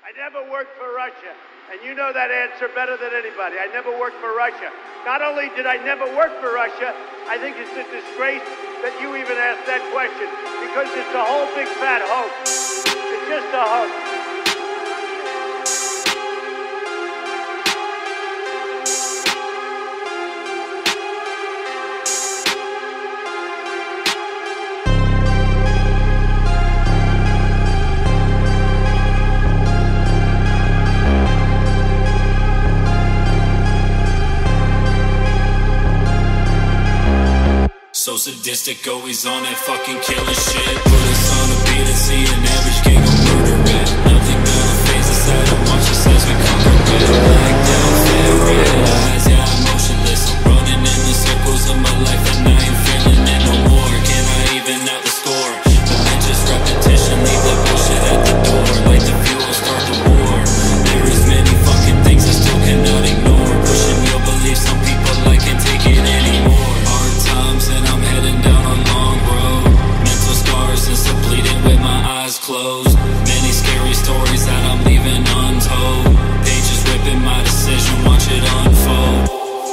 I never worked for Russia, and you know that answer better than anybody. I never worked for Russia. Not only did I never work for Russia, I think it's a disgrace that you even asked that question, because it's a whole big fat hoax. It's just a hoax. So sadistic, always on that fucking killing shit. Put us on a beat and see an average gang go murder it. Nothing but a phase aside and watch us as we conquer it. Blacked out, fat red eyes, yeah, I'm motionless. I'm running in the circles of my life and I ain't feeling it no more. Can I even out the score? But then just repetition, leave that bullshit at the door. Light the fuel, start the war. There is many fucking things I still cannot ignore. Pushing your beliefs, some people I can't take it anymore. Hard times and I'm heading down a long road. Mental scars and still bleeding with my eyes closed. Many scary stories that I'm leaving untold. Pages ripping my decision, watch it unfold.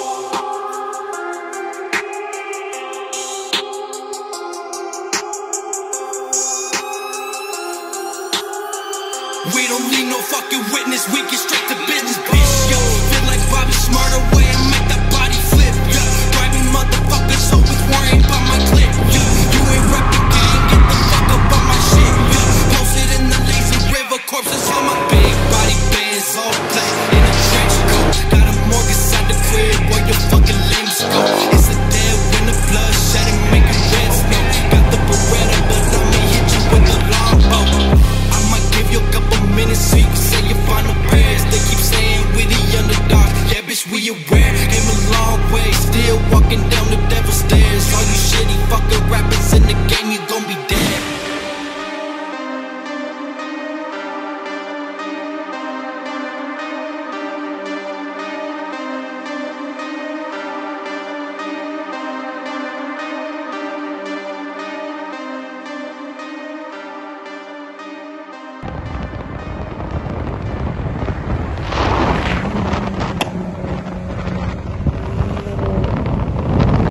We don't need no fucking witness, we get straight to business, bitch, yo. Feel like Bobby Smarter way and make that body flip, yo. Driving motherfuckers always worrying about my clip, yo. You ain't rep the gang, get the fuck up on my shit, yo. Posted in the lazy river, corpses on my big body bands, all black in a trench coat. Got a mortgage inside the crib, where your fucking limbs go. It's a dead when the blood shedding, making red snow. Got the Beretta, but I'ma hit you with the longbow. I might give you a couple minutes so you can